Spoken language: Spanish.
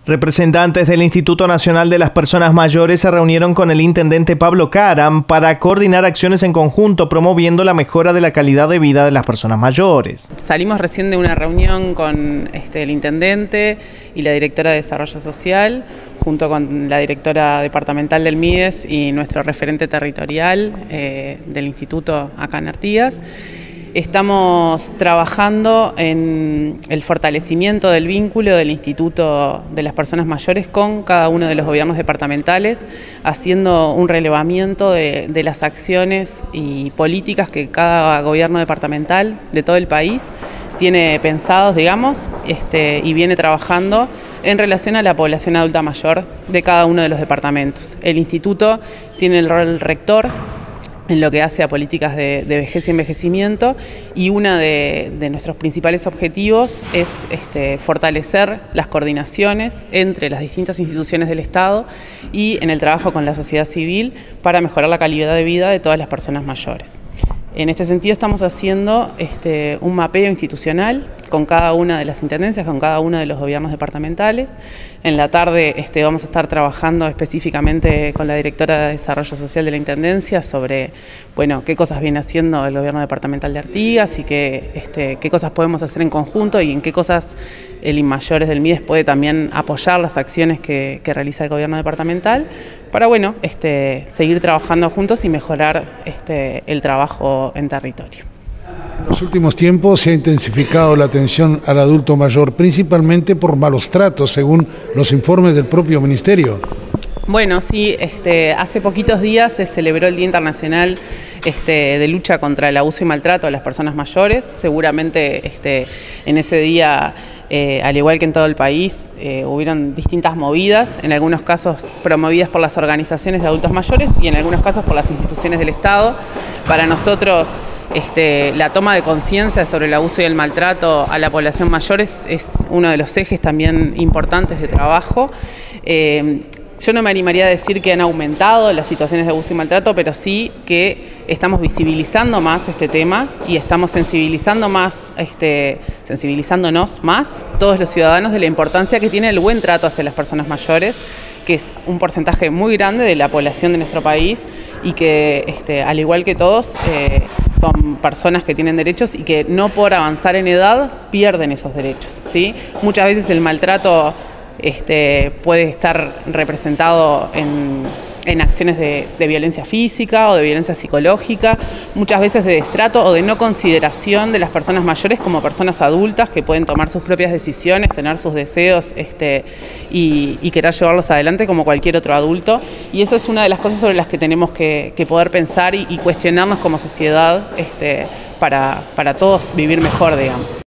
Representantes del Instituto Nacional de las Personas Mayores se reunieron con el intendente Pablo Caram para coordinar acciones en conjunto, promoviendo la mejora de la calidad de vida de las personas mayores. Salimos recién de una reunión con el intendente y la directora de Desarrollo Social, junto con la directora departamental del MIDES y nuestro referente territorial del instituto acá en Artigas. Estamos trabajando en el fortalecimiento del vínculo del Instituto de las Personas Mayores con cada uno de los gobiernos departamentales, haciendo un relevamiento de las acciones y políticas que cada gobierno departamental de todo el país tiene pensados, digamos, y viene trabajando en relación a la población adulta mayor de cada uno de los departamentos. El instituto tiene el rol rector en lo que hace a políticas de vejez y envejecimiento, y uno de nuestros principales objetivos es fortalecer las coordinaciones entre las distintas instituciones del Estado y en el trabajo con la sociedad civil para mejorar la calidad de vida de todas las personas mayores. En este sentido estamos haciendo un mapeo institucional con cada una de las intendencias, con cada uno de los gobiernos departamentales. En la tarde vamos a estar trabajando específicamente con la directora de Desarrollo Social de la Intendencia sobre qué cosas viene haciendo el gobierno departamental de Artigas y qué cosas podemos hacer en conjunto y en qué cosas el INMAYORES del MIDES puede también apoyar las acciones que realiza el gobierno departamental para seguir trabajando juntos y mejorar el trabajo en territorio. En los últimos tiempos se ha intensificado la atención al adulto mayor, principalmente por malos tratos, según los informes del propio ministerio. Bueno, sí, hace poquitos días se celebró el Día Internacional de lucha contra el abuso y maltrato a las personas mayores. Seguramente en ese día, al igual que en todo el país, hubieron distintas movidas, en algunos casos promovidas por las organizaciones de adultos mayores y en algunos casos por las instituciones del Estado. Para nosotros, la toma de conciencia sobre el abuso y el maltrato a la población mayor es uno de los ejes también importantes de trabajo. Yo no me animaría a decir que han aumentado las situaciones de abuso y maltrato, pero sí que estamos visibilizando más este tema y estamos sensibilizándonos más todos los ciudadanos de la importancia que tiene el buen trato hacia las personas mayores, que es un porcentaje muy grande de la población de nuestro país y que, al igual que todos, son personas que tienen derechos y que no por avanzar en edad pierden esos derechos, ¿sí? Muchas veces el maltrato puede estar representado en acciones de violencia física o de violencia psicológica, muchas veces de destrato o de no consideración de las personas mayores como personas adultas que pueden tomar sus propias decisiones, tener sus deseos y querer llevarlos adelante como cualquier otro adulto. Y eso es una de las cosas sobre las que tenemos que poder pensar y cuestionarnos como sociedad para todos vivir mejor, digamos.